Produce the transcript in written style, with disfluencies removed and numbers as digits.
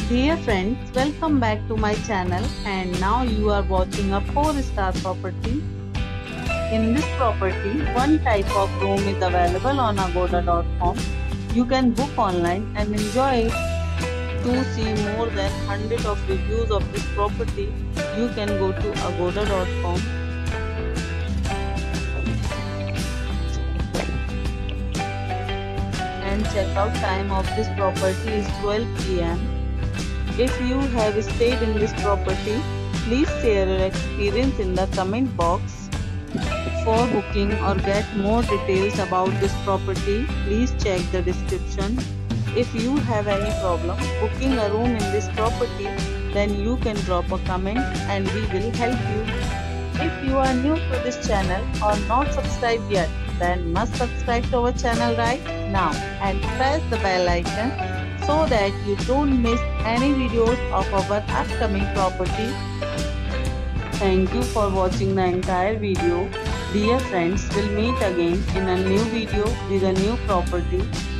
Dear friends, welcome back to my channel and now you are watching a 4-star property. In this property, one type of room is available on agoda.com. You can book online and enjoy it. To see more than 100 of reviews of this property, you can go to agoda.com. And checkout time of this property is 12 p.m. If you have stayed in this property, please share your experience in the comment box. For booking or get more details about this property, please check the description. If you have any problem booking a room in this property, then you can drop a comment and we will help you. If you are new to this channel or not subscribed yet, then must subscribe to our channel right now and press the bell icon so that you don't miss any videos of our upcoming property. Thank you for watching the entire video. Dear friends, we'll meet again in a new video with a new property.